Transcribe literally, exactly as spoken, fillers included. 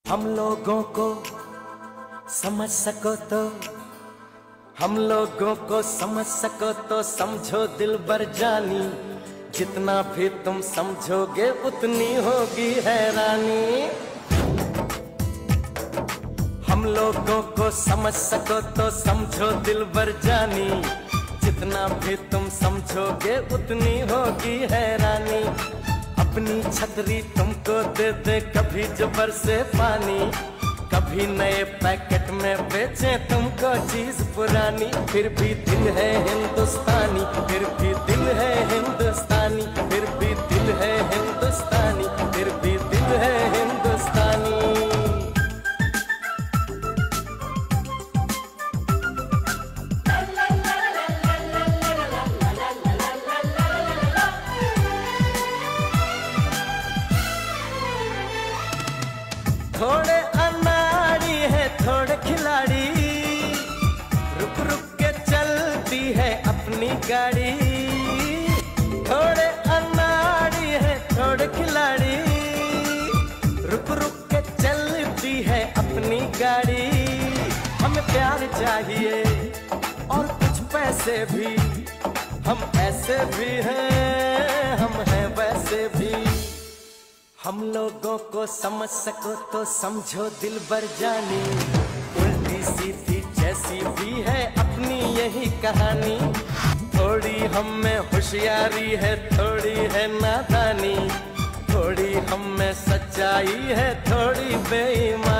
हम लोगों को समझ सको तो हम लोगों को समझ सको तो समझो दिलबर जानी, जितना भी तुम समझोगे उतनी होगी हैरानी। हम लोगों को समझ सको तो समझो दिलबर जानी, जितना भी तुम समझोगे उतनी होगी हैरानी। अपनी छतरी तुमको दे दे कभी जो बरसे पानी, कभी नए पैकेट में बेचे तुमको चीज पुरानी। फिर भी दिल है हिंदुस्तानी, फिर भी दिल है हिंदुस्तानी, फिर भी दिल है हिंदुस्तानी, फिर भी दिल है हिंदुस्तानी। थोड़े अनाड़ी है थोड़े खिलाड़ी, रुक रुक के चलती है अपनी गाड़ी। थोड़े अनाड़ी है थोड़े खिलाड़ी, रुक रुक के चलती है अपनी गाड़ी। हमें प्यार चाहिए और कुछ पैसे भी, हम ऐसे भी हैं हम हैं वैसे भी। हम लोगों को समझ सको तो समझो दिलबर जानी, उल्टी सीधी जैसी भी है अपनी यही कहानी। थोड़ी हम में होशियारी है थोड़ी है नादानी, थोड़ी हम में सच्चाई है थोड़ी बेईमानी।